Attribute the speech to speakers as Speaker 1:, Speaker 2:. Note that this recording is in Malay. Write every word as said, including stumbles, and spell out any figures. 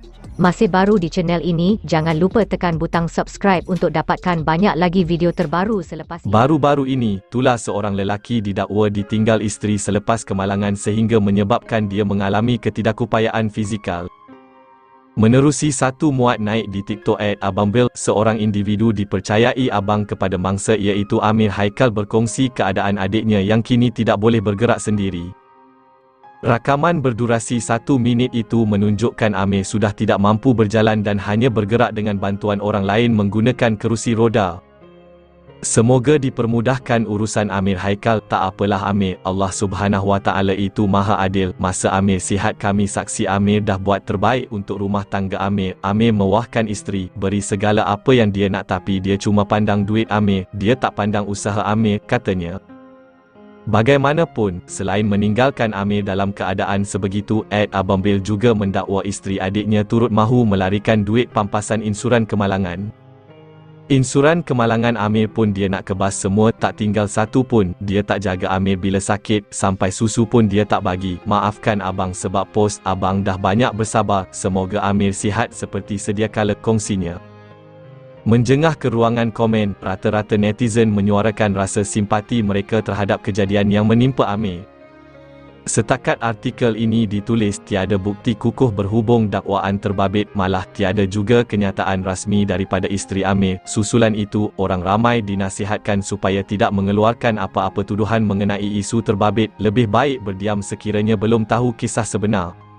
Speaker 1: Masih baru di channel ini, jangan lupa tekan butang subscribe untuk dapatkan banyak lagi video terbaru selepas ini.
Speaker 2: Baru-baru ini, Tula seorang lelaki didakwa ditinggal isteri selepas kemalangan sehingga menyebabkan dia mengalami ketidakupayaan fizikal. Menerusi satu muat naik di TikTok at Abang Bill, seorang individu dipercayai abang kepada mangsa iaitu Amir Haikal berkongsi keadaan adiknya yang kini tidak boleh bergerak sendiri. Rakaman berdurasi satu minit itu menunjukkan Amir sudah tidak mampu berjalan dan hanya bergerak dengan bantuan orang lain menggunakan kerusi roda. Semoga dipermudahkan urusan Amir Haikal. Tak apalah Amir, Allah Subhanahu Wa Taala itu Maha Adil. Masa Amir sihat kami saksi Amir dah buat terbaik untuk rumah tangga Amir. Amir mewahkan isteri, beri segala apa yang dia nak tapi dia cuma pandang duit Amir, dia tak pandang usaha Amir, katanya. Bagaimanapun, selain meninggalkan Amir dalam keadaan sebegitu, Ed Abang Bill juga mendakwa isteri adiknya turut mahu melarikan duit pampasan insuran kemalangan. Insuran kemalangan Amir pun dia nak kebas semua, tak tinggal satu pun. Dia tak jaga Amir bila sakit, sampai susu pun dia tak bagi. Maafkan abang sebab pos abang dah banyak bersabar. Semoga Amir sihat seperti sedia kala, kongsinya. Menjengah ke ruangan komen, rata-rata netizen menyuarakan rasa simpati mereka terhadap kejadian yang menimpa Amir. Setakat artikel ini ditulis, tiada bukti kukuh berhubung dakwaan terbabit, malah tiada juga kenyataan rasmi daripada isteri Amir. Susulan itu, orang ramai dinasihatkan supaya tidak mengeluarkan apa-apa tuduhan mengenai isu terbabit, lebih baik berdiam sekiranya belum tahu kisah sebenar.